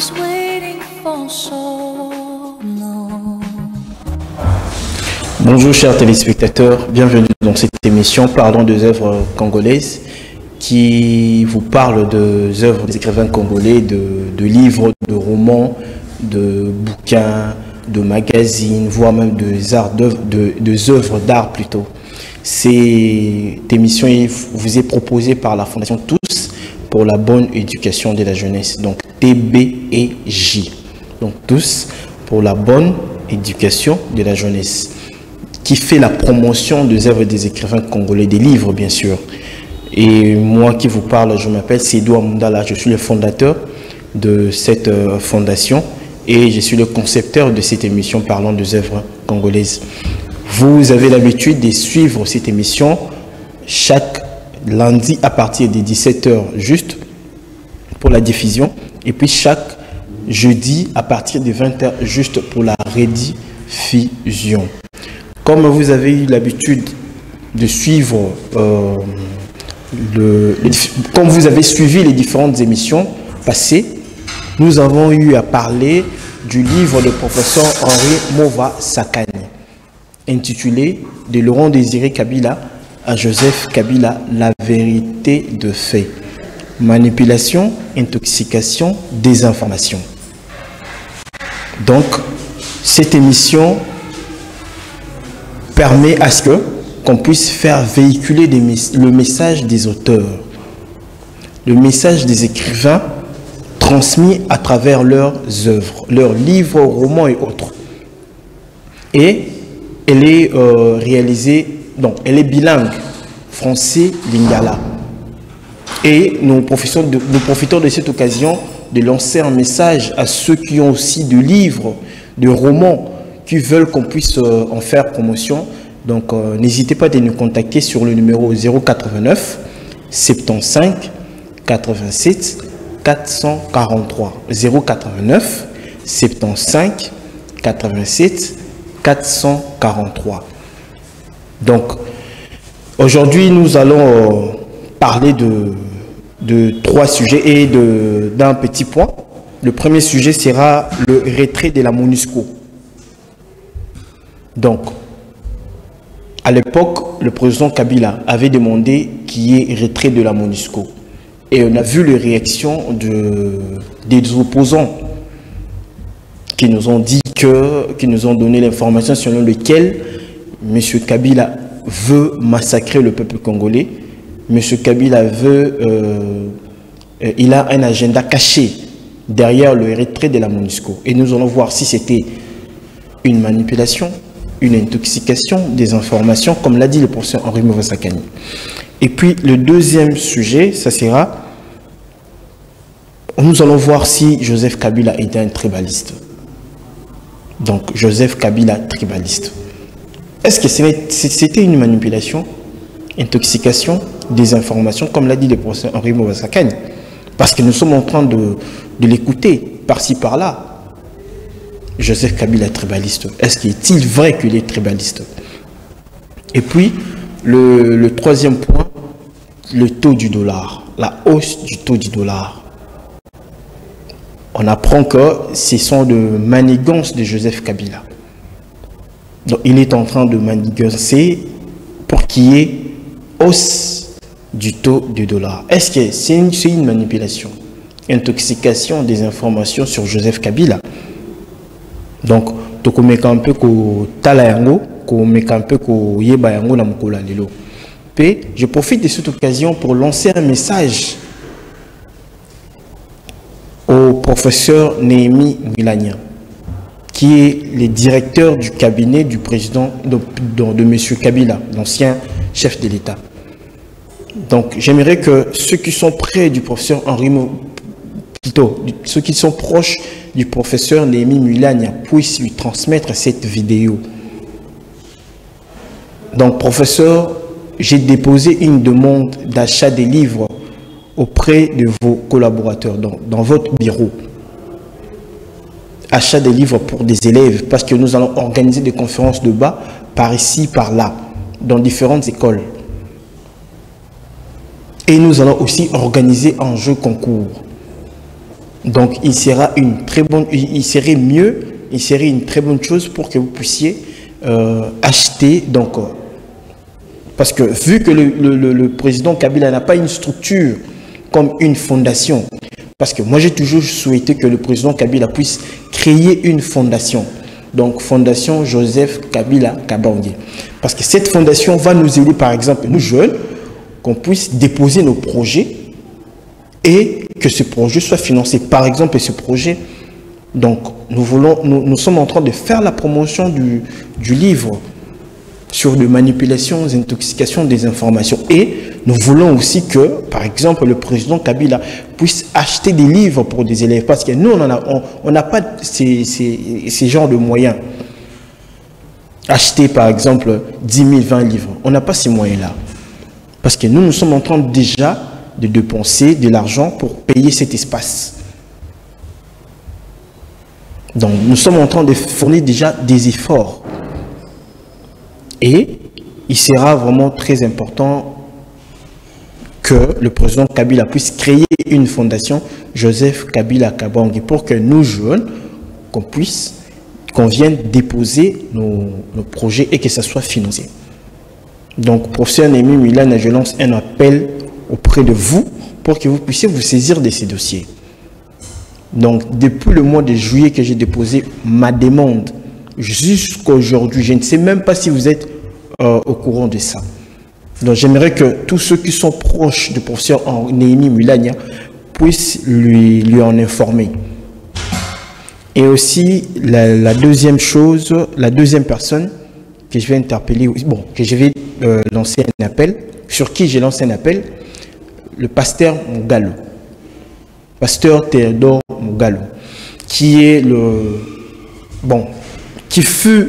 was waiting for so long. Bonjour chers téléspectateurs, bienvenue dans cette émission Parlons des œuvres congolaises qui vous parle des œuvres des écrivains congolais, de livres, de romans, de bouquins, de magazines, voire même des œuvres d'art plutôt. Cette émission vous est proposée par la Fondation Tous pour la bonne éducation de la jeunesse, donc TBEJ. Donc Tous pour la bonne éducation de la jeunesse, qui fait la promotion des œuvres des écrivains congolais, des livres bien sûr. Et moi qui vous parle, je m'appelle Sédou Amundala, je suis le fondateur de cette fondation et je suis le concepteur de cette émission Parlons des œuvres congolaises. Vous avez l'habitude de suivre cette émission chaque lundi à partir de 17 h juste pour la diffusion et puis chaque jeudi à partir de 20 h juste pour la rediffusion. Comme vous avez eu l'habitude de suivre, comme vous avez suivi les différentes émissions passées, nous avons eu à parler du livre de professeur Henri Mova Sakani, intitulé « De Laurent Désiré Kabila à Joseph Kabila, la vérité de fait. Manipulation, intoxication, désinformation ». Donc, cette émission permet à ce qu'on puisse faire véhiculer le message des auteurs, le message des écrivains transmis à travers leurs œuvres, leurs livres, romans et autres. Et elle est réalisée, donc elle est bilingue, français-lingala. Et nous profitons de cette occasion de lancer un message à ceux qui ont aussi de livres, de romans, qui veulent qu'on puisse en faire promotion. Donc n'hésitez pas à nous contacter sur le numéro 089 75 87 443 089 75 87 443. Donc aujourd'hui nous allons parler de trois sujets et d'un petit point. Le premier sujet sera le retrait de la MONUSCO. Donc, à l'époque, le président Kabila avait demandé qu'il y ait retrait de la MONUSCO. Et on a vu les réactions des opposants qui nous ont dit qui nous ont donné l'information selon laquelle M. Kabila veut massacrer le peuple congolais. M. Kabila il a un agenda caché derrière le retrait de la MONUSCO. Et nous allons voir si c'était une manipulation, une intoxication des informations, comme l'a dit le professeur Henri Mova Sakani. Et puis le deuxième sujet, ça sera, nous allons voir si Joseph Kabila était un tribaliste. Donc Joseph Kabila tribaliste. Est-ce que c'était une manipulation, intoxication des informations, comme l'a dit le professeur Henri Mova Sakani? Parce que nous sommes en train de l'écouter par-ci par-là. Joseph Kabila tribaliste. Est-ce qu'il est vrai qu'il est tribaliste? Et puis, le troisième point, le taux du dollar, la hausse du taux du dollar. On apprend que ce sont de manigances de Joseph Kabila. Donc, il est en train de manigancer pour qu'il y ait hausse du taux du dollar. Est-ce que c'est une manipulation, intoxication des informations sur Joseph Kabila? Donc, tokomeka un peu ko tala yango, ko meka un peu ko yeba yango na mukula lelo. Puis, je profite de cette occasion pour lancer un message au professeur Néhémie Mwilanya, qui est le directeur du cabinet du président de M. Kabila, l'ancien chef de l'État. Donc, j'aimerais que ceux qui sont près du professeur Henri plutôt, ceux qui sont proches du professeur Néhémie Mwilanya puissent lui transmettre cette vidéo. Donc, professeur, j'ai déposé une demande d'achat des livres auprès de vos collaborateurs, dans votre bureau. Achat des livres pour des élèves, parce que nous allons organiser des conférences de bas par ici, par là, dans différentes écoles. Et nous allons aussi organiser un jeu concours. Donc, il serait une très bonne chose pour que vous puissiez acheter. Donc, parce que vu que le président Kabila n'a pas une structure comme une fondation, parce que moi j'ai toujours souhaité que le président Kabila puisse créer une fondation. Donc, Fondation Joseph Kabila Kabange. Parce que cette fondation va nous aider, par exemple, nous jeunes, qu'on puisse déposer nos projets et que ce projet soit financé. Par exemple, ce projet, donc, nous sommes en train de faire la promotion du livre sur les manipulations, les intoxications des informations. Et nous voulons aussi que, par exemple, le président Kabila puisse acheter des livres pour des élèves. Parce que nous, on n'a pas ces genres de moyens. Acheter, par exemple, 10 000, 20 livres. On n'a pas ces moyens-là. Parce que nous sommes en train déjà de dépenser de l'argent pour payer cet espace. Donc, nous sommes en train de fournir déjà des efforts. Et il sera vraiment très important que le président Kabila puisse créer une fondation Joseph Kabila Kabange pour que nous jeunes, qu'on vienne déposer nos projets et que ça soit financé. Donc, professeur Némi Milana, je lance un appel auprès de vous pour que vous puissiez vous saisir de ces dossiers. Donc, depuis le mois de juillet que j'ai déposé ma demande, jusqu'à aujourd'hui, je ne sais même pas si vous êtes au courant de ça. Donc, j'aimerais que tous ceux qui sont proches du professeur Némi Milania puissent lui en informer. Et aussi, la deuxième chose, la deuxième personne que je vais interpeller, que je vais lancer un appel, sur qui j'ai lancé un appel, le pasteur Mugalo. Pasteur Théodore Mugalo, qui fut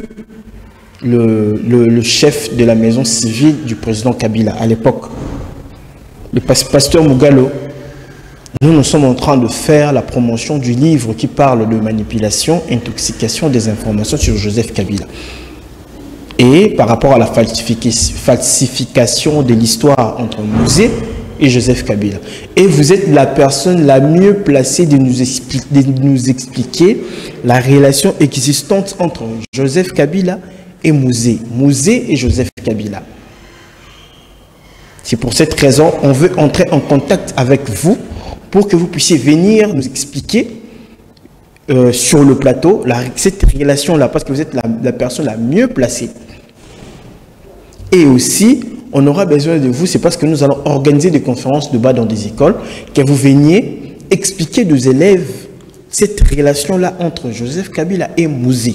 le chef de la maison civile du président Kabila à l'époque. Le pasteur Mugalo, nous sommes en train de faire la promotion du livre qui parle de manipulation, intoxication des informations sur Joseph Kabila. Et par rapport à la falsification de l'histoire entre Mouzé et Joseph Kabila. Et vous êtes la personne la mieux placée de nous expliquer la relation existante entre Joseph Kabila et Mouzé. Mouzé et Joseph Kabila. C'est pour cette raison qu'on veut entrer en contact avec vous pour que vous puissiez venir nous expliquer sur le plateau cette relation-là, parce que vous êtes la personne la mieux placée. Et aussi, on aura besoin de vous, c'est parce que nous allons organiser des conférences de bas dans des écoles, que vous veniez expliquer aux élèves cette relation-là entre Joseph Kabila et Mouzé.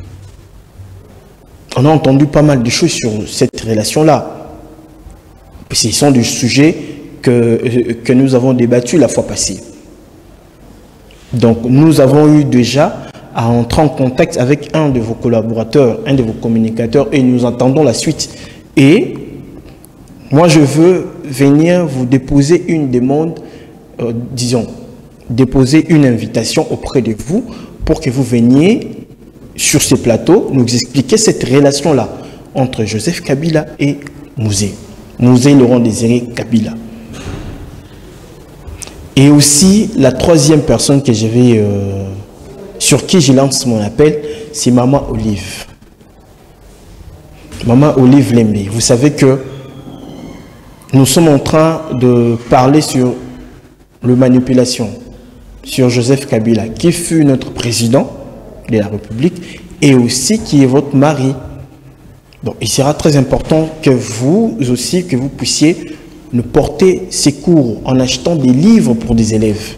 On a entendu pas mal de choses sur cette relation-là. Ce sont des sujets que nous avons débattus la fois passée. Donc, nous avons eu déjà à entrer en contact avec un de vos collaborateurs, un de vos communicateurs, et nous attendons la suite. Et moi, je veux venir vous déposer une demande, déposer une invitation auprès de vous pour que vous veniez sur ce plateau nous expliquer cette relation-là entre Joseph Kabila et Mouzé. Mouzé Laurent Désiré Kabila. Et aussi, la troisième personne que je vais, sur qui je lance mon appel, c'est Maman Olive. Maman Olive Lembe. Vous savez que nous sommes en train de parler sur la manipulation, sur Joseph Kabila, qui fut notre président de la République et aussi qui est votre mari. Donc, il sera très important que vous aussi, que vous puissiez nous porter ces cours en achetant des livres pour des élèves.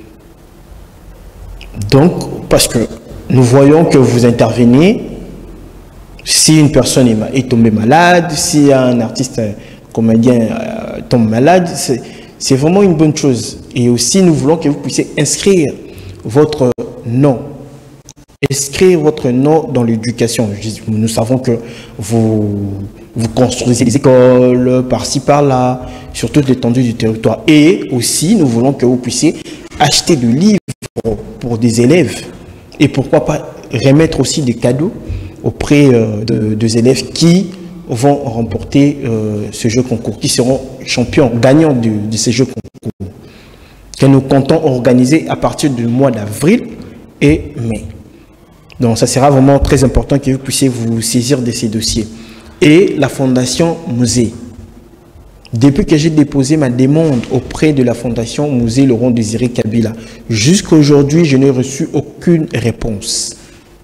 Donc, parce que nous voyons que vous intervenez, si une personne est tombée malade, si un artiste, un comédien tombe malade, c'est vraiment une bonne chose. Et aussi, nous voulons que vous puissiez inscrire votre nom. Inscrire votre nom dans l'éducation. Nous savons que vous construisez des écoles par-ci, par-là, sur toute l'étendue du territoire. Et aussi, nous voulons que vous puissiez acheter des livres pour des élèves. Et pourquoi pas remettre aussi des cadeaux auprès des élèves qui vont remporter ce jeu concours, qui seront champions, gagnants de ce jeu concours. que nous comptons organiser à partir du mois d'avril et mai. Donc ça sera vraiment très important que vous puissiez vous saisir de ces dossiers. Et la Fondation Musée. Depuis que j'ai déposé ma demande auprès de la Fondation Musée Laurent Désiré Kabila, jusqu'à aujourd'hui, je n'ai reçu aucune réponse.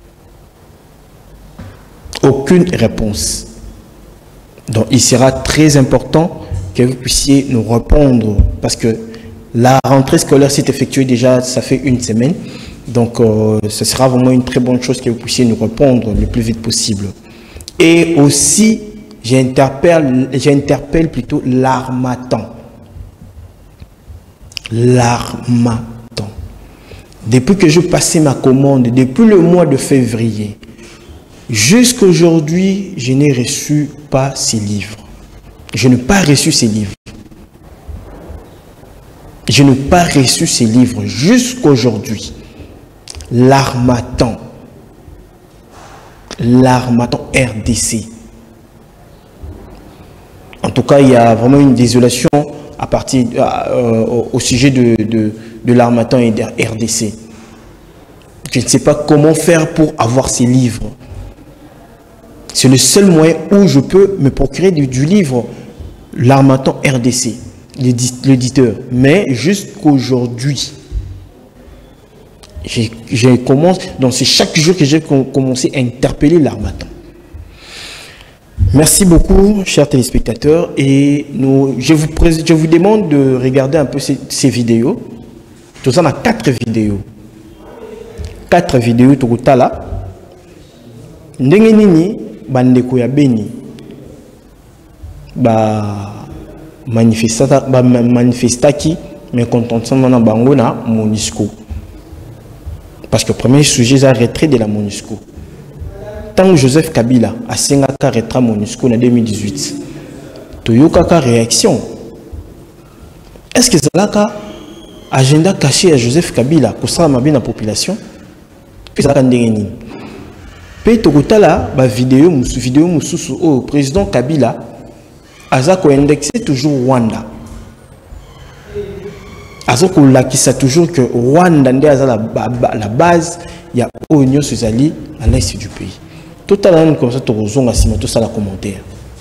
Aucune réponse. Donc il sera très important que vous puissiez nous répondre parce que la rentrée scolaire s'est effectuée déjà, ça fait une semaine. Donc ce sera vraiment une très bonne chose que vous puissiez nous répondre le plus vite possible. Et aussi, j'interpelle plutôt l'Harmattan. L'Harmattan. Depuis que je passais ma commande, depuis le mois de février, jusqu'à aujourd'hui, je n'ai reçu pas ces livres. Je n'ai pas reçu ces livres. Je n'ai pas reçu ces livres jusqu'à aujourd'hui. L'Harmattan. L'Harmattan RDC. En tout cas, il y a vraiment une désolation à partir, au sujet de l'Harmattan et de RDC. Je ne sais pas comment faire pour avoir ces livres. C'est le seul moyen où je peux me procurer du livre, l'Harmattan RDC, l'éditeur. Mais jusqu'aujourd'hui, je commence, donc c'est chaque jour que j'ai commencé à interpeller l'Harmattan. Merci beaucoup, chers téléspectateurs. Et je vous demande de regarder un peu ces vidéos. Tout ça, on a 4 vidéos. 4 vidéos, tout ça là. Ndenge nini, bandeko ya Beni, manifestaki, mais contentement na bango na MONUSCO. Parce que le premier sujet, c'est le retrait de la MONUSCO. Tant que Joseph Kabila a signé le retrait de MONUSCO en 2018, il y a eu une réaction. Est-ce que c'est un agenda caché à Joseph Kabila pour ça la population? Puis ça vidéo au président Kabila a indexé toujours Rwanda. Qui sait toujours que Rwanda est la base, il y a l'Union Socialiste à l'est du pays. Tout à l'heure, comme ça, tout ça, la commentaire.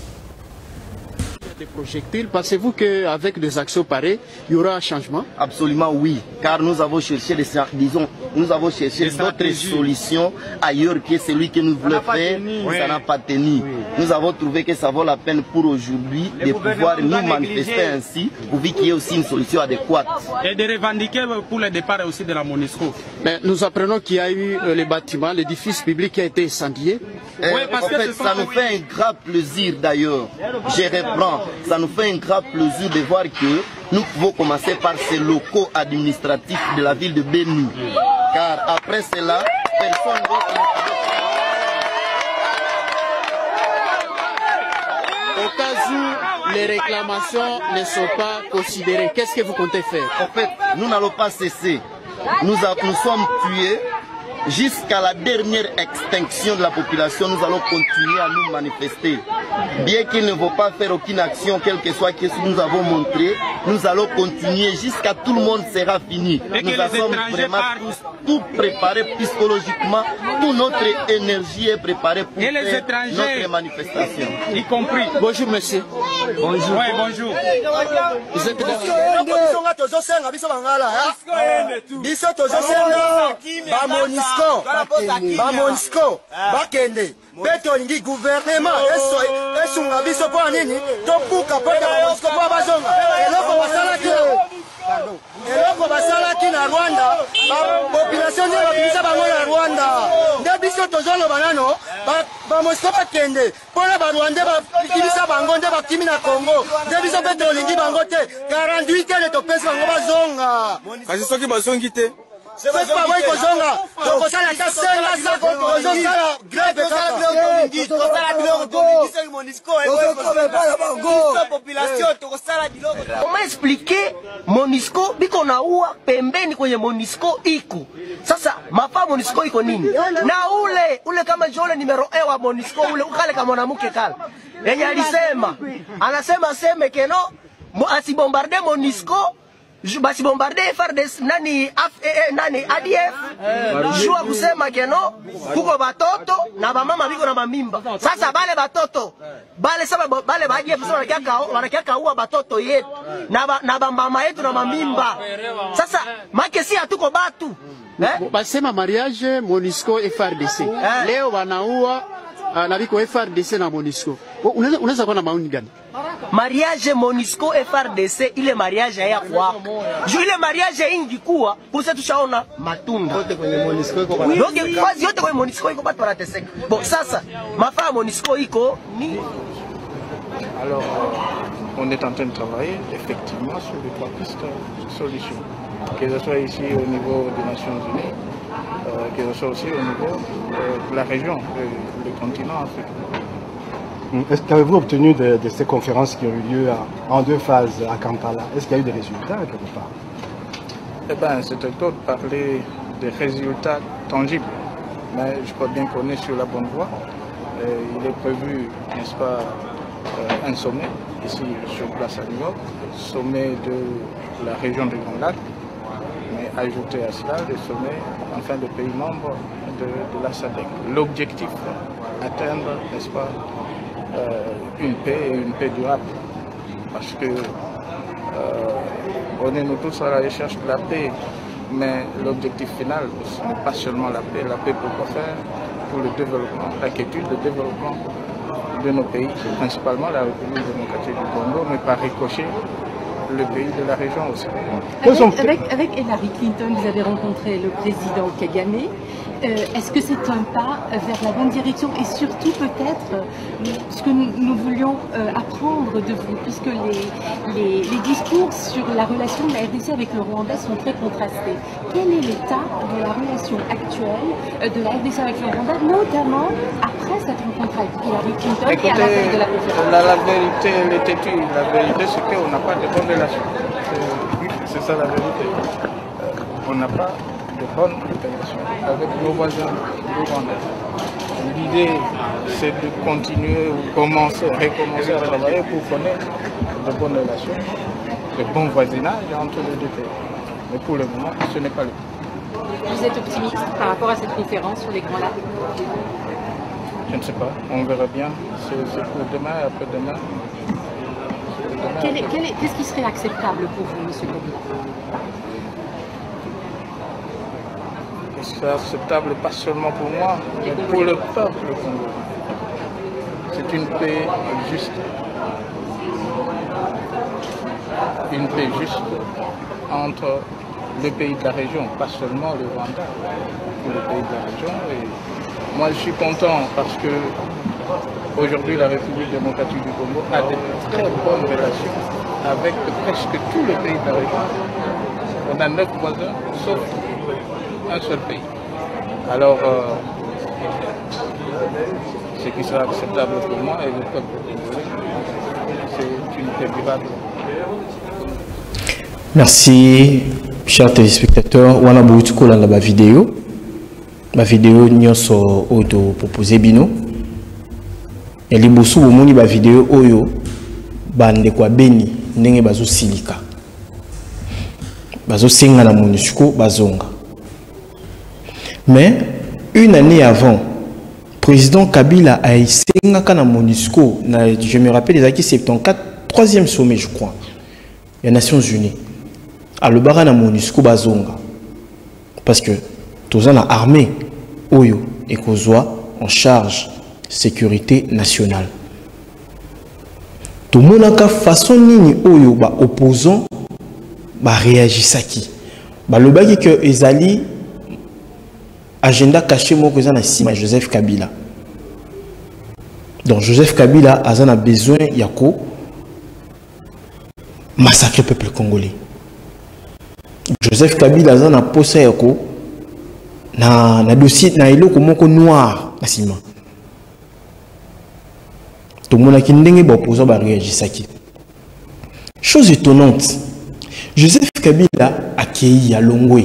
Des projectiles, pensez-vous qu'avec des actions pareilles, il y aura un changement? Absolument oui, car nous avons cherché, d'autres solutions ailleurs que celui que nous voulons faire, ça n'a pas tenu. Oui. Nous avons trouvé que ça vaut la peine pour aujourd'hui de pouvoir nous manifester ainsi, pour qu'il y ait aussi une solution adéquate. Et de revendiquer pour le départ aussi de la MONUSCO. Mais nous apprenons qu'il y a eu le bâtiment, l'édifice public qui a été incendié. Oui, parce que ça nous fait un grand plaisir d'ailleurs. Je reprends. Ça nous fait un grand plaisir de voir que nous pouvons commencer par ces locaux administratifs de la ville de Beni. Car après cela, personne d'autre. Au cas où les réclamations ne sont pas considérées, qu'est-ce que vous comptez faire? En fait, nous n'allons pas cesser. Nous sommes tués. Jusqu'à la dernière extinction de la population, nous allons continuer à nous manifester. Bien qu'il ne vont pas faire aucune action, quel que soit ce que nous avons montré, nous allons continuer jusqu'à tout le monde sera fini. Nous sommes vraiment tous tout préparés psychologiquement, toute notre énergie est préparée pour faire notre manifestation. Y compris. Bonjour monsieur. Bonjour. Ouais, bonjour. Vous êtes MONUSCO bakende beto lingi gouvernement esunga biso po nini topuka po MONUSCO po bazonga eloko basalaki na Rwanda population nde bakimisa bango na Rwanda nde biso tozoloba nano MONUSCO bakende mpona barwande bakimisa bango nde bakimi na Congo nde biso mpe tolingi bango te 48 tele topesi bango bazonga kasi soki bazongi te c'est pas moi qui zonga. Donc ça la tasse là ça grève Comment expliquer MONUSCO biko na ua pembeni kwenye MONUSCO iko. Sasa mapa MONUSCO iko nini? Na ule kama jole numero 1 wa MONUSCO ule ukale kama mwanamke kale. Yenye alisema, anasema aseme keno asibombarde MONUSCO basi bombarde FARDC nani ADF jua kusema keno kuko batoto na bamama biko na mamimba. Sasa bale batoto bale saba bale ba ADF sasa wanakiaka uwa batoto yetu na bamama yetu na mamimba. Sasa make si hatuko batu basema mariage MONUSCO FARDC leo wanaua na biko FARDC na MONUSCO. Unaweza kuwa na maoni gani? Mariage MONUSCO FARDC ile mariage ya kwako. Ile mariage ingi kuwa kusa tushaona matunda. Yote kwenye MONUSCO iko bado. Yote kwenye MONUSCO iko bado wanateseka. Bon sasa mafaa MONUSCO iko ni alors on est en train de travailler effectivement sur les 3 pistes de solutions. Que ce soit ici au niveau des Nations Unies, que ce soit aussi au niveau de la région, du continent africain. Est-ce qu'avez-vous obtenu de ces conférences qui ont eu lieu en 2 phases à Kampala? Est-ce qu'il y a eu des résultats quelque part? Eh bien, c'est tôt de parler des résultats tangibles. Mais je crois bien qu'on est sur la bonne voie. Il est prévu, n'est-ce pas, un sommet ici sur place à New York, sommet de la région du Grand Lac, mais ajouter à cela des sommets, enfin, des pays membres de la SADC. L'objectif, atteindre, n'est-ce pas, une paix et une paix durable. Parce que on est nous tous à la recherche de la paix, mais l'objectif final, ce n'est pas seulement la paix pour quoi faire? Pour le développement, la quiétude, le développement de nos pays, principalement la République démocratique du Congo, mais par ricochet, le pays de la région aussi. Avec Hillary Clinton, vous avez rencontré le président Kagame. Est-ce que c'est un pas vers la bonne direction et surtout peut-être ce que nous voulions apprendre de vous, puisque les discours sur la relation de la RDC avec le Rwanda sont très contrastés. Quel est l'état de la relation actuelle de la RDC avec le Rwanda, notamment après cette rencontre avec Hillary Clinton? Écoutez, et à la veille de la conférence? La vérité, elle est têtue. La vérité, c'est qu'on n'a pas de bonnes relations. C'est ça la vérité. On n'a pas de bonnes relations avec nos voisins du Rwanda. L'idée, c'est de continuer ou recommencer à travailler pour connaître de bonnes relations, de bons voisinages entre les 2 pays. Mais pour le moment, ce n'est pas le cas. Vous êtes optimiste par rapport à cette conférence sur les Grands Lacs? Je ne sais pas, on verra bien. C'est pour demain et après-demain. Qu'est-ce qui serait acceptable pour vous, M. Kabila? C'est acceptable pas seulement pour moi, mais pour le peuple congolais. C'est une paix juste. Une paix juste entre les pays de la région, pas seulement le Rwanda, mais les pays de la région. Et moi, je suis content parce que aujourd'hui, la République démocratique du Congo a de très bonnes relations avec presque tous les pays de la région. On a 9 voisins, sauf un seul pays. Alors, ce qui sera acceptable pour moi et le peuple congolais, c'est une paix durable. Merci, chers téléspectateurs. Wana boutiko la ba vidéo. Ma vidéo nyonso auto proposé bino. Et libosu bomoni ba vidéo oyo bande kwa beni ndenge bazo silika. Bazo senga na MONUSCO bazonga. Mais une année avant, président Kabila a senga kana MONUSCO, je me rappelle les acquis 74, 3e sommet je crois. Les Nations Unies. À le bara na MONUSCO bazonga. Parce que tous en armée oyo et kozwa en charge sécurité nationale. Tout le monde a façon nini oyo ba opposant ba réagissaki. Ba le bagi que ezali agenda caché moko na sima Joseph Kabila. Donc Joseph Kabila a besoin yako massacrer le peuple congolais. Joseph Kabila a posé yako na dossier na iloko moko noir na sima. Tout le monde a kindenge ba opposant ba réagissaki. Chose étonnante, Joseph Kabila a accueilli à Longwe.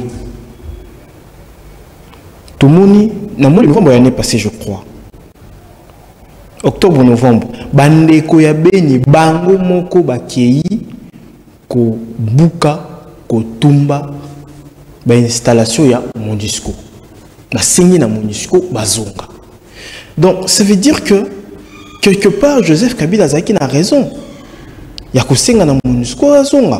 Tout le monde, dans le novembre l'année passée, je crois. Octobre-novembre, bandeko ya beni bango moko bakei ko buka kotumba ba installation ya MONUSCO. Na signé na MONUSCO bazonga. Donc ça veut dire que quelque part Joseph Kabila Zaki a raison. Ya kosenga na MONUSCO bazonga.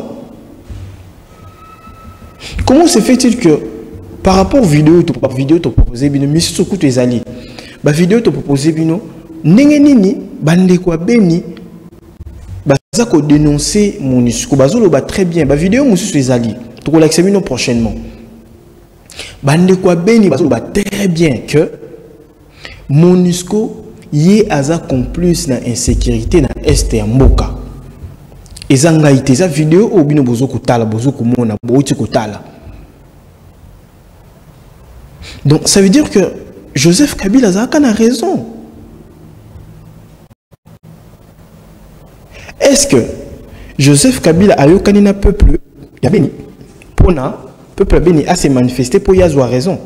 Comment se fait-il que par rapport aux vidéos to proposer bino misu kutu ezali ba vidéo to proposer bino ndenge nini bande kwa beni baza ko dénoncer MONUSCO bazolo ba très bien ba vidéo musu ezali to ko l'accès bino prochainement bande kwa beni bazolo ba très bien que MONUSCO yé aza complice na insécurité na est ya mboka ezanga ite za vidéo o bino bozo kotala bozo komona boti kotala. Donc ça veut dire que Joseph Kabila a raison. Est-ce que Joseph Kabila a eu un peuple Yabeni pour peuple Beni a se manifesté pour y avoir raison.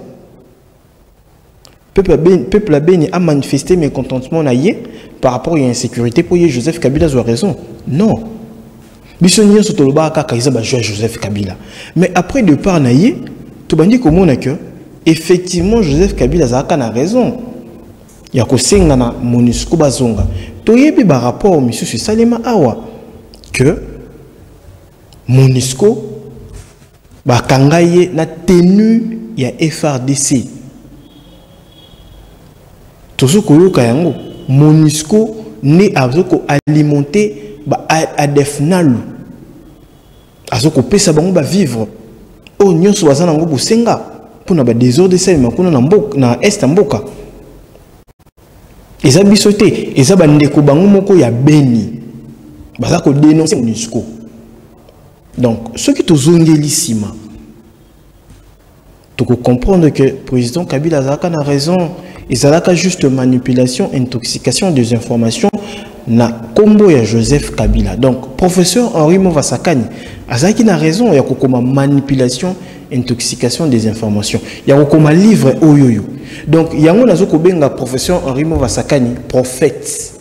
Peuple Beni a manifesté mécontentement par rapport à l'insécurité pour y Joseph Kabila a raison. Non. Bissonier Sotoloba a Joseph Kabila. Mais après de part naïe, tout le monde dit comment on a que effectivement Joseph Kabila a raison. Il y a que na MONUSCO bazonga. Toyebi ba rapport monsieur Salema Awa que MONUSCO ba kangaye na tenue ya FRDC. Tozo koyoka yango MONUSCO ne azoko alimenter ba ADF-NALU. Azoko pesa bango ba vivre. O nyonso bazana ngo bosenga pour na ba désordre selema kuna na mboka na est mboka. Eza bisote, eza bandeko bango moko ya Beni. Baza ko dénoncer MONUSCO. Donc, ceux qui tozongeli sima, tu peux comprendre que le président Kabila a raison. Il a juste manipulation, intoxication des informations na combo ya Joseph Kabila. Donc, professeur Henri Movasakani a raison. Il y a comme manipulation, intoxication des informations. Il y a comme livre oyoyo. Donc, il y a un professeur Henri Movasakani, prophète.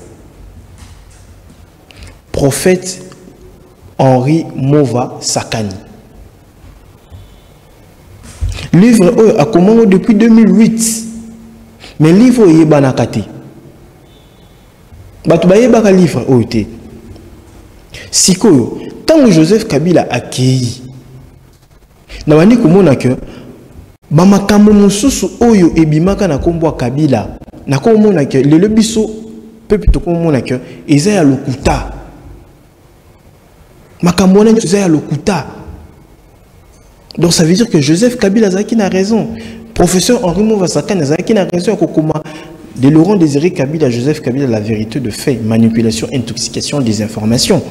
Prophète Henri Movasakani. Livre a commencé depuis 2008. Mais livre est banakati. Batubaye baka livre oyote. Sikoyo, tant que Joseph Kabila a accueilli. Na wani kumona que bamakambo mususu oyo ebimaka na kombo Kabila. Na komona que le biso peuple to komona que eza ya lokuta. Makambo na eza ya lokuta. Donc ça veut dire que Joseph Kabila Zaki a raison. Professeur Henri Movasakani Zaki a raison. De Laurent Désiré Kabila à Joseph Kabila, la vérité de fait, manipulation, intoxication des informations.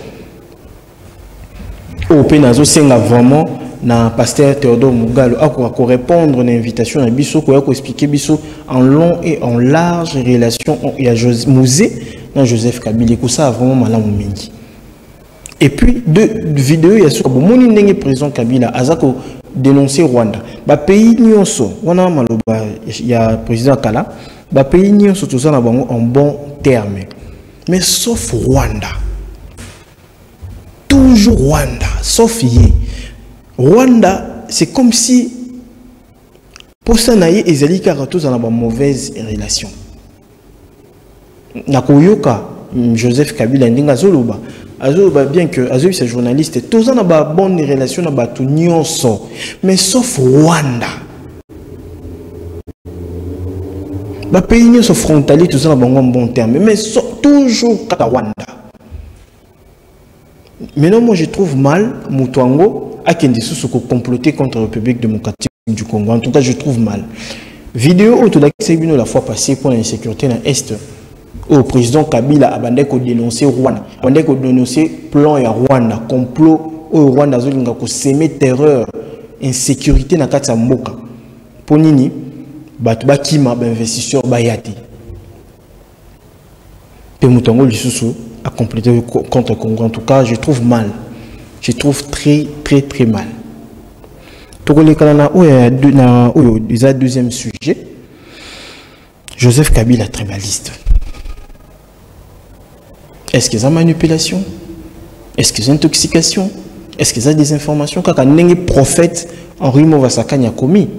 Au Pénazo Senga vraiment, na pasteur Théodore Mugalo, a répondre à l'invitation à Bissot, a expliquer Bissot en long et en large relation à Musée dans Joseph Kabila. Et ça a vraiment malin au midi. Et puis, deux vidéos, il y a ce que mon indengue président Kabila, Azako dénoncer Rwanda. Ba pays nyonso, wana maloba ya président Kala, ba pays nyonso toza na bango en bon terme. Mais sauf Rwanda. Toujours Rwanda, sauf yé. Rwanda, c'est comme si pour ça naïe ezali karatos dans la mauvaise relation. Nakoyoka Joseph Kabila ndinga zoloba. Azoba bien que Azobi c'est journaliste, tous en a ba bonne relation na batu nyonso, mais sauf Rwanda. Ba pays nyonso frontalier tous en a bon terme, mais toujours kata Rwanda. Maintenant moi je trouve mal Mutuango a kendi sous comploter contre la République démocratique du Congo. En tout cas je trouve mal. Vidéo autour d'Axebino la fois passée pour l'insécurité dans est. Au président Kabila a dénoncé Rwanda, a dénoncé plan ya Rwanda, complot au Rwanda zolinga ko semer terreur, insécurité na kati ya mboka. Ponini batu bakima ba investisseur bayati. Pe mutongo lisusu a complété contre Congo. En tout cas, je trouve mal. Je trouve très mal. Tokoleka na oyo deuxième sujet. Joseph Kabila tribaliste. Est-ce que c'est manipulation? Est-ce que c'est intoxication? Est-ce que ça des informations quand un prophète Henri Movasakani a commis?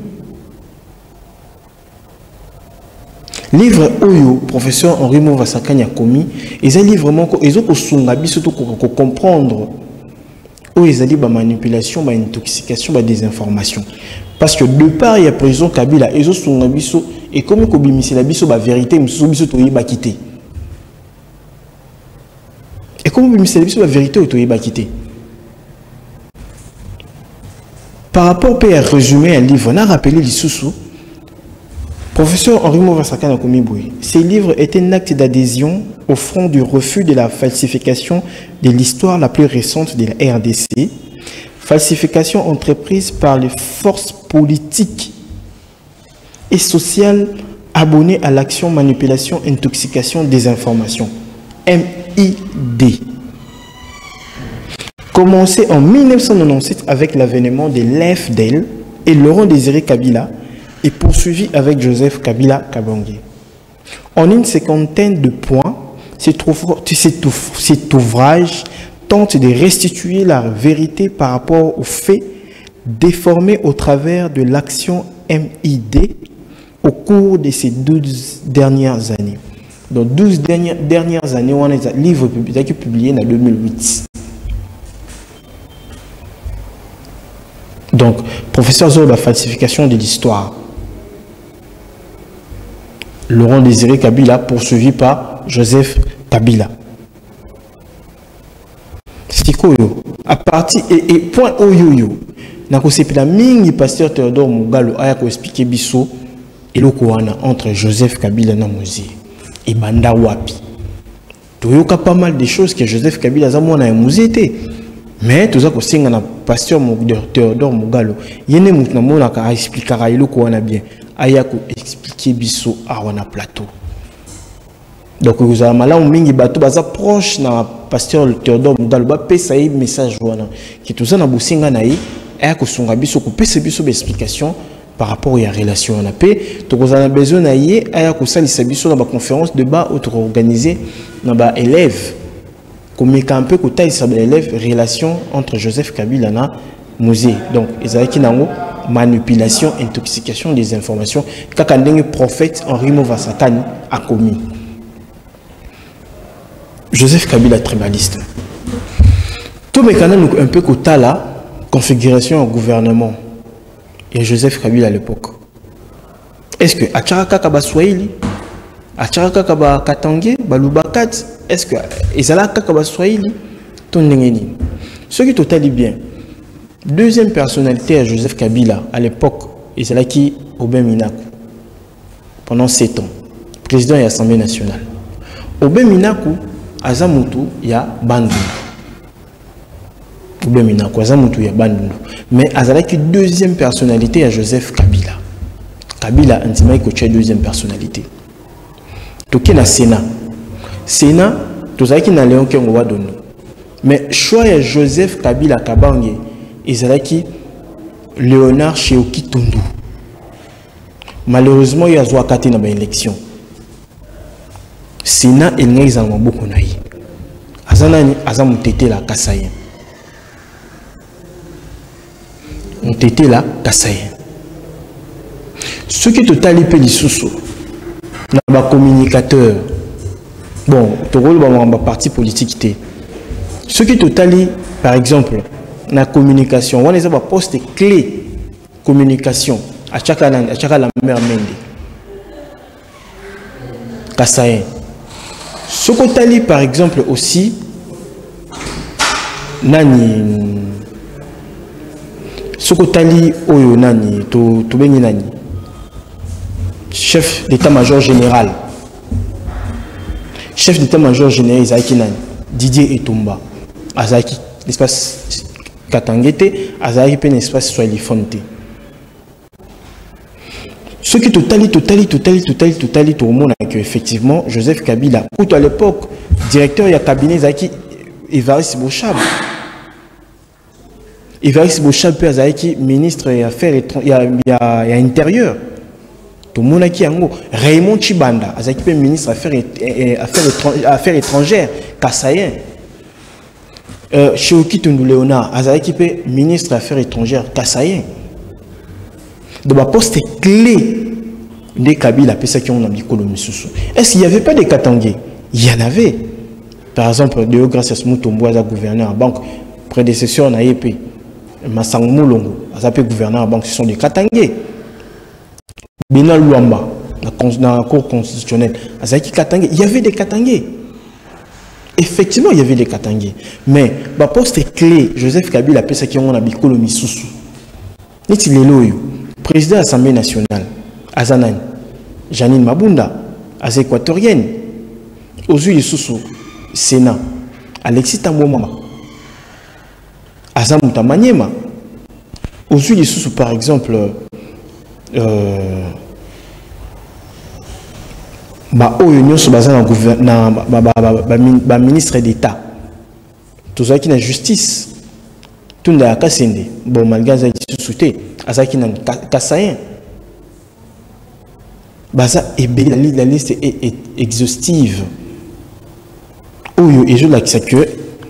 Livre Oyo, professeur Henri Movasakani a commis, ils ont vraiment comprendre où ils ont dit manipulation, intoxication, désinformation. Parce que de part il y a président Kabila, ils ont et comme ils ont la vérité, ils ont quitté. Et comme ils ont la vérité, ils ont quitté. Par rapport à résumer un livre, on a rappelé l'Issoussou. Professeur Henri Movasakani a commis bruit. Ces livres étaient un acte d'adhésion au front du refus de la falsification de l'histoire la plus récente de la RDC, falsification entreprise par les forces politiques et sociales abonnées à l'action manipulation, intoxication, désinformation, MID. Commencé en 1997 avec l'avènement de l'EFDEL et Laurent Désiré Kabila, et poursuivi avec Joseph Kabila Kabange. En une cinquantaine de points, cet ouvrage tente de restituer la vérité par rapport aux faits déformés au travers de l'action MID au cours de ces 12 dernières années. Dans 12 dernières années, on a un livre publié en 2008. Donc, professeur Zoro de la falsification de l'histoire. Laurent Désiré Kabila poursuivi par Joseph Kabila. Sikoyo, à partir et point oyoyo, n'a pas la mingi pasteur Théodore Mugalo a expliqué biso et le Kouana entre Joseph Kabila na Mouzé et Banda Wapi. Toyoka pas mal de choses que Joseph Kabila zamona et Mouzé était. Mais tout ça que c'est un pasteur Théodore Mugalo, yene mutna mona ka expliquera le Kouana bien. Ayako expliquer biso à wana plateau. Donc vous avez malin mingi bateau baza proche na pasteur Théodore Mugalo ba pesa yi message wana qui tout ça na businga na yi ayako sunga biso ko pesa biso explication par rapport à la relation na paix. Donc vous avez besoin na yi ayako salisa biso na ba conférence de bas autre organisé na ba élèves comme un peu que taille sa élève relation entre Joseph Kabila na Mouzé. Donc ils avaient qui nango manipulation, intoxication des informations qu'un prophète Henri Movasakani a commis. Joseph Kabila tribaliste. Tout le monde un peu côté la configuration au gouvernement et Joseph Kabila à l'époque. Est-ce que Acharaka Kaba Swahili, Acharaka Kaba Katangé, Balubakat, est-ce que Ezalaka Kaba Swahili, ton nengeni. Ce qui totalement bien. Deuxième personnalité à Joseph Kabila, à l'époque, et c'est là qui Aubin Minaku, pendant 7 ans, président de l'Assemblée nationale. Aubin Minaku, à Zamutu, il y a Bandundu. Aubin Minaku, à Zamutu, il y a Bandundu. Mais à là qui deuxième personnalité à Joseph Kabila. Kabila, intimement, il y a deuxième personnalité. Donc, il y a Sénat. Sénat, tout ça qui est Léon Kengowa Dono. Mais choix à Joseph Kabila Kabange, Ezalaki Léonard Cheoki Tundu. Malheureusement, il y a Zouakate dans l'élection. Sénat et Ney Zamabou Konaï. Azanani Azamutete la Kassayen. Mutete la Kassayen. Ce qui est totalement pédissoussou, n'a pas communicateur. Bon, tu rôle dans ma parti politique. Ce qui est totalement, par exemple, la communication, on a des postes clés communication à chaque la mer Mende. Kassayen. Ce côté par exemple aussi, nani, ce côté oyo nani, to beni nani, chef d'état-major général, chef d'état-major général Isaaki nani, Didier Etumba, Azaki, l'espace Katangete, Azaki pen espace Swahili Fonte. Ce qui tout le monde a que effectivement Joseph Kabila, ou à l'époque directeur du cabinet Zaki Évariste Bochab. Évariste Bochab peut Zaki ministre des affaires intérieures. Tout le monde a qui en gros Raymond Chibanda, Zaki peut ministre des affaires étrangères, Kassayen. Chez Okitundu Léonard, Azaki pe ministre des Affaires étrangères, Kassayen. Donc, le poste clé des Kabila, qui ont est-ce qu'il n'y avait pas des Katangé? Il y en avait. Par exemple, Deo Gracias Mutombo, gouverneur à banque, prédécesseur na YP, Massang Moulongo, gouverneur à banque, ce sont des Katangé. Bina Luamba, la Cour constitutionnelle, il y avait des Katangé. Effectivement, il y avait des Katangé. Mais le poste clé, Joseph Kabila, qui ont Bikolo Misusu. Président de l'Assemblée nationale, Azanan, Janine Mabunda, az équatorienne, Ozu Lisusu, Sénat, Alexis Tambomama, Azamuta Maniema, Ozu Lisusu, par exemple, ministre d'État, tout ça qui est la justice, tout le monde bon, malgré ça, Azaki na Kassayen. La liste est exhaustive. Et je l'ai que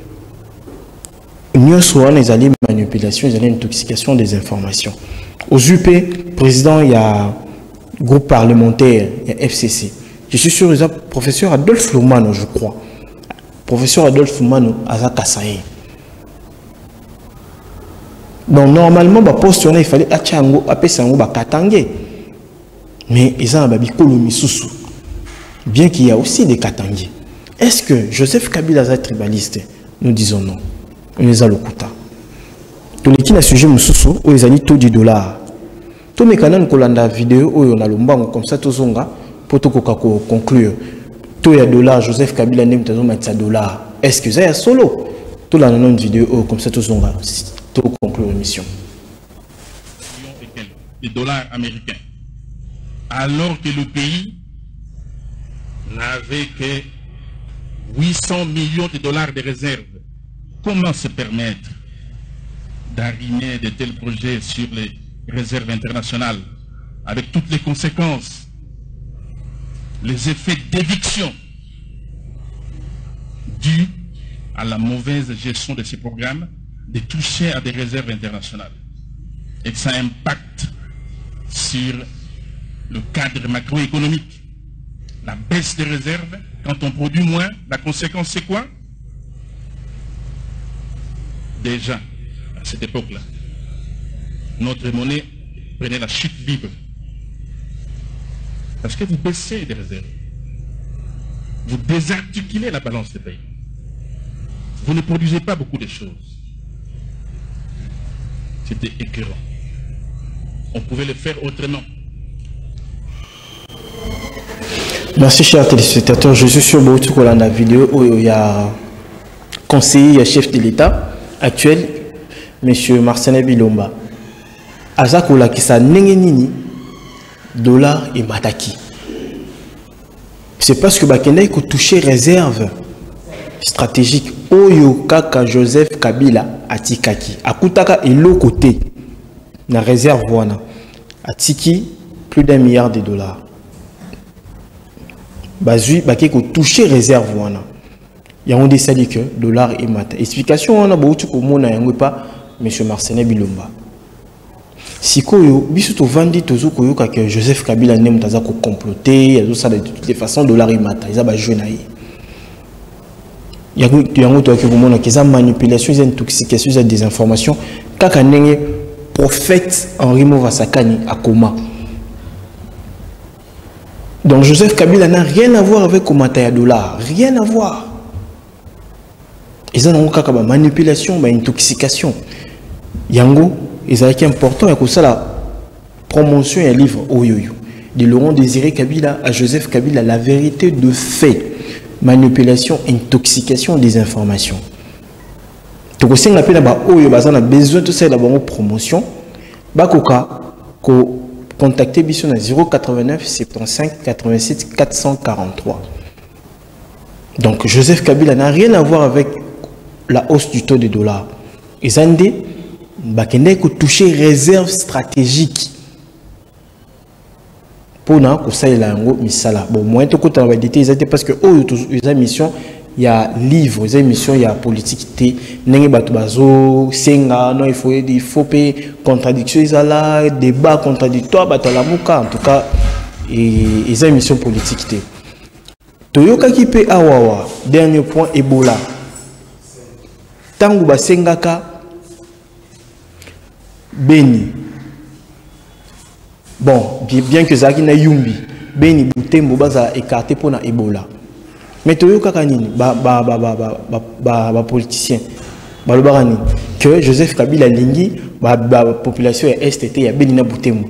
nous sommes les manipulations, les intoxications des informations. Aux UP, président, il y a groupe parlementaire, il y a FCC. Je suis sûr, il y a professeur Adolphe Loumano, je crois. Professeur Adolphe Loumano, Azaki Kassayen. Donc normalement, il fallait Katangé. Mais ils ont bien qu'il y a aussi des Katangé. Est-ce que Joseph Kabila est tribaliste? Nous disons non. On les a le coup. Tous les qui n'a sujet Moussoussou, où ils ont dit tout du dollar. Tous mes canaux de vidéo où on a le mbango comme ça, tout zonga, pour tout conclure. Tout y a dollar, Joseph Kabila n'aime pas mettre dollar. Est-ce que ça y a solo? Tout la non vidéo comme ça, tout zonga. Pour conclure l'émission. Des dollars américains. Alors que le pays n'avait que 800 millions de dollars de réserves. Comment se permettre d'arrimer de tels projets sur les réserves internationales avec toutes les conséquences, les effets d'éviction dus à la mauvaise gestion de ces programmes, de toucher à des réserves internationales et que ça impacte sur le cadre macroéconomique. La baisse des réserves, quand on produit moins, la conséquence c'est quoi? Déjà, à cette époque-là, notre monnaie prenait la chute libre. Parce que vous baissez des réserves. Vous désarticulez la balance des pays. Vous ne produisez pas beaucoup de choses. C'était écœurant. On pouvait le faire autrement. Merci, chers téléspectateurs. Je suis sur la vidéo où il y a conseiller, chef de l'État actuel, M. Marcelin Bilomba. Azakola qui sa nengenini dollar et mataki. C'est parce que Bakenda a touché réserve stratégique. Oyo kaka Joseph Kabila atikaki. Akutaka et l'autre côté. La réserve wana. Atiki plus d'1 milliard de dollars. Bazui bakeko touché réserve wana. Il y a un décidé que dollar et mat. Explication on a beaucoup pour mon n'ayant pas M. Marcelin Bilomba. Si koyo biso to vandi tozo koyo que Joseph Kabila nem taza ko comploter, il y a ça de toutes les façons dollar et mat. Ils a ba jouer naï. Il y a un autre qui vous montre qu'ils ont manipulation, ils ont intoxication, ils ont des informations. Kaka nenge prophète Henri Movasakani à coma. Donc Joseph Kabila n'a rien à voir avec Komata dollar, rien à voir. Ils ont une manipulation, une intoxication. Yango, ils ont été importants et que ça la promotion et livre Oyoyo de Laurent Désiré Kabila à Joseph Kabila, la vérité de fait. Manipulation, intoxication des informations. Donc, si on a besoin de ça, d'abord promotion, contactez Bisson à 089 75 87 443. Donc, Joseph Kabila n'a rien à voir avec la hausse du taux de dollars. Et ça, il faut toucher réserve stratégique. Pour que ça il a un misala bon moi tout côté on va détailler parce que oh ils ont mission il y a livre, il y a émission, il y a politique, il senga, non, il faut payer contradiction, il y a débat contradictoire, en tout cas, il y a émission politique. Toyoka qui peut awawa, dernier point, Ebola. Tangu basengaka Beni. Bon, bien que Zaki na Yumbi, Beni Butembo baza écarté pour na Ebola. Mais Toyoka kanini, politicien, que Joseph Kabila lingi, population est était ya Beni na Butembo.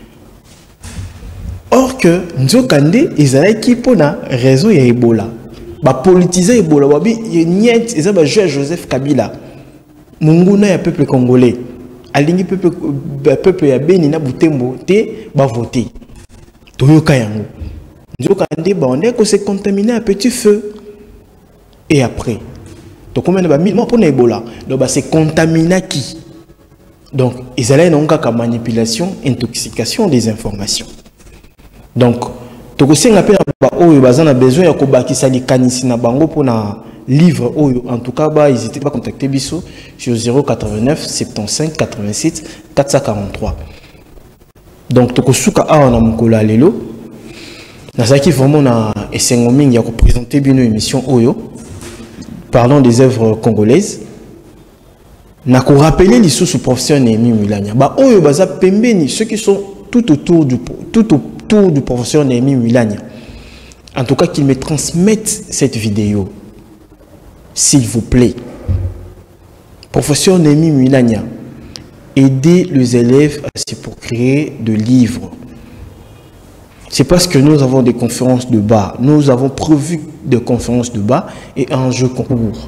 Or que Nzokande, ils allaient qui pour na raison ya Ebola. Politiser Ebola, niet, ils ont Joseph Kabila. Munguna ya peuple congolais. Alingi peuple ya Beni na Butembo te ba voter. Toyoka yango. Nzokande ba on est que c'est contaminé à petit feu. Et après, donc combien de moi pour Ebola, donc c'est contaminé qui. Donc ils allaient donc à manipulation, intoxication des informations. Donc tokosenga pe na oyo bazana besoin ya kobakisa likanisi na bango pour na livre oyo, en tout cas ils n'hésitez pas à contacter biso sur 089 75 87 443. Donc tokosuka awa na mukolo lelo nazaki vraiment na esengo mingi ya ko présenter bien une émission oyo parlons des œuvres congolaises na ko rappeler lisusu professeur Némi Mulanya ba oyo baza pembeni ceux qui sont tout autour du professeur Némi Mulanya. En tout cas, qu'il me transmette cette vidéo, s'il vous plaît. Professeur Némi Mulanya, aidez les élèves à se procurer de livres. C'est parce que nous avons des conférences de bas. Nous avons prévu des conférences de bas et un jeu concours.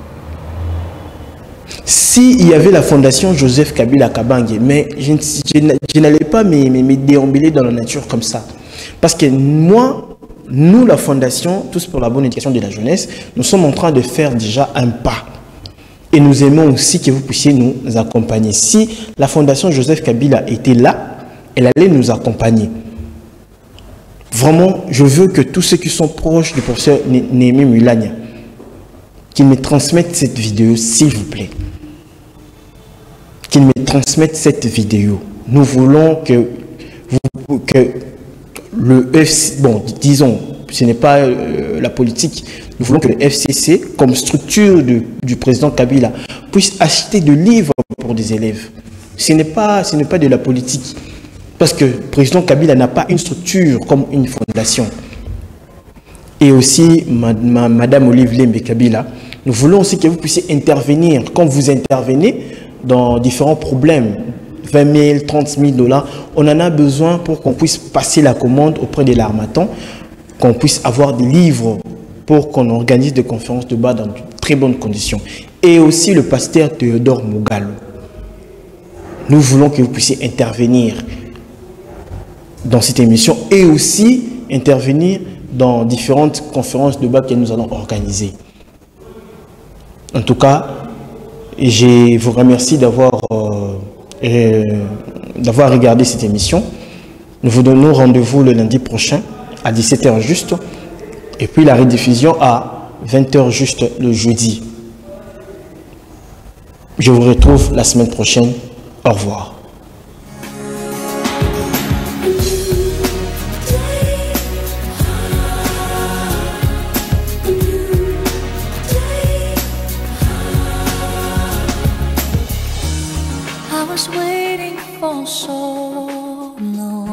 S'il y avait la fondation Joseph Kabila Kabange, mais je n'allais pas me déambuler dans la nature comme ça. Parce que nous, la fondation, tous pour la bonne éducation de la jeunesse, nous sommes en train de faire déjà un pas. Et nous aimons aussi que vous puissiez nous accompagner. Si la fondation Joseph Kabila était là, elle allait nous accompagner. Vraiment, je veux que tous ceux qui sont proches du professeur Némi Mulanya, qu'ils me transmettent cette vidéo, s'il vous plaît. Qu'ils me transmettent cette vidéo. Nous voulons que le FCC, bon, disons, ce n'est pas la politique, nous voulons que le FCC, comme structure du président Kabila, puisse acheter des livres pour des élèves. Ce n'est pas de la politique. Parce que le président Kabila n'a pas une structure comme une fondation. Et aussi, Madame Olive Lembe Kabila, nous voulons aussi que vous puissiez intervenir, comme vous intervenez dans différents problèmes, 20 000, 30 000 $, on en a besoin pour qu'on puisse passer la commande auprès de l'Armatan, qu'on puisse avoir des livres pour qu'on organise des conférences de bas dans de très bonnes conditions. Et aussi le pasteur Théodore Mugalo. Nous voulons que vous puissiez intervenir dans cette émission et aussi intervenir dans différentes conférences de bas que nous allons organiser. En tout cas, je vous remercie d'avoir regardé cette émission. Nous vous donnons rendez-vous le lundi prochain à 17 h juste et puis la rediffusion à 20 h juste le jeudi. Je vous retrouve la semaine prochaine. Au revoir. I was waiting for so long.